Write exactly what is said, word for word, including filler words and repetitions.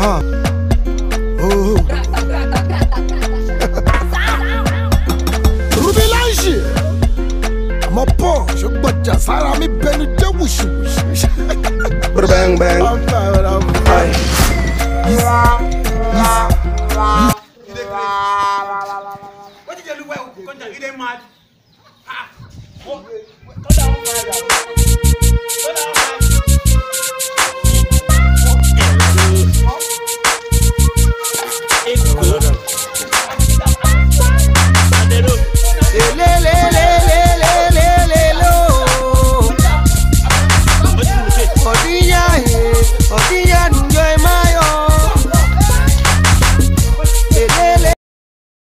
Ah. Oh. Rubilange. Mon pont, je botte ya Sarah mi benu de wushu. Bang bang. Aye. What did you do? Well, you ain't mad. Ah. It's good.